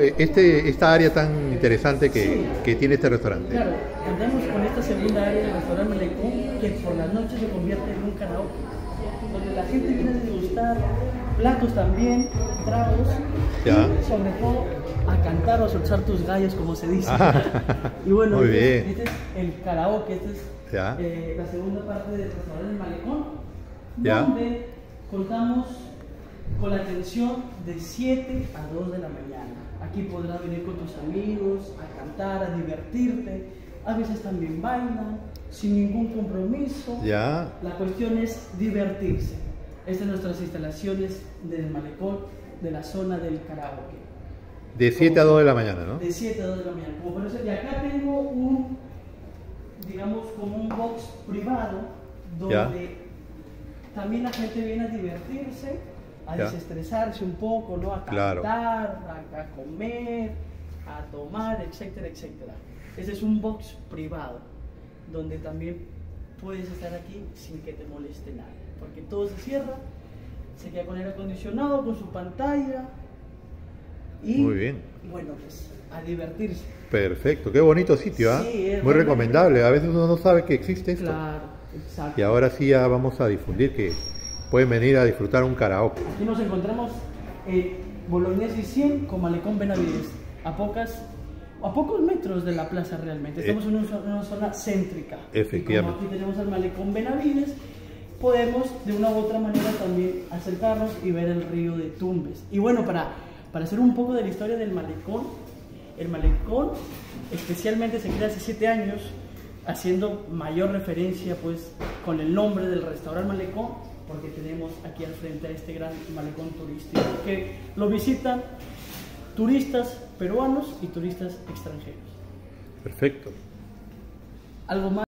Esta área tan interesante Sí. que tiene este restaurante. Claro, andamos con esta segunda área del restaurante Malecón, que por las noches se convierte en un karaoke, donde la gente viene a degustar platos también, tragos, Ya. y sobre todo a cantar o a soltar tus gallos, como se dice. Y bueno, Muy este, bien. este es el karaoke, esta es Ya. la segunda parte del restaurante Malecón, Ya. donde contamos con la atención de 7 a 2 de la mañana. Aquí podrás venir con tus amigos a cantar, a divertirte. A veces también bailan, sin ningún compromiso. Ya. La cuestión es divertirse. Estas son nuestras instalaciones del Malecón, de la zona del karaoke. De 7 a 2 de la mañana, ¿no? De 7 a 2 de la mañana. Como por eso, y acá tengo un, digamos, como un box privado, donde Ya. también la gente viene a divertirse, a Ya. desestresarse un poco, ¿no? A Claro. cantar, a comer, a tomar, etcétera, etcétera. Ese es un box privado, donde también puedes estar aquí sin que te moleste nadie, porque todo se cierra, se queda con aire acondicionado, con su pantalla y Muy bien. bueno, pues a divertirse. Perfecto, qué bonito sitio, ¿ah? Sí, es Muy realmente- recomendable. A veces uno no sabe que existe esto. Claro, exacto. Y ahora sí ya vamos a difundir que pueden venir a disfrutar un karaoke. Aquí nos encontramos en Bolognesi 100 con Malecón Benavides, a pocos metros de la plaza realmente. Estamos en una zona céntrica. Efectivamente. Y como aquí tenemos al Malecón Benavides, podemos de una u otra manera también acercarnos y ver el río de Tumbes. Y bueno, para hacer un poco de la historia del Malecón, el Malecón especialmente se crea hace 7 años, haciendo mayor referencia pues con el nombre del restaurante Malecón, porque tenemos aquí al frente a este gran malecón turístico que lo visitan turistas peruanos y turistas extranjeros. Perfecto. Algo más.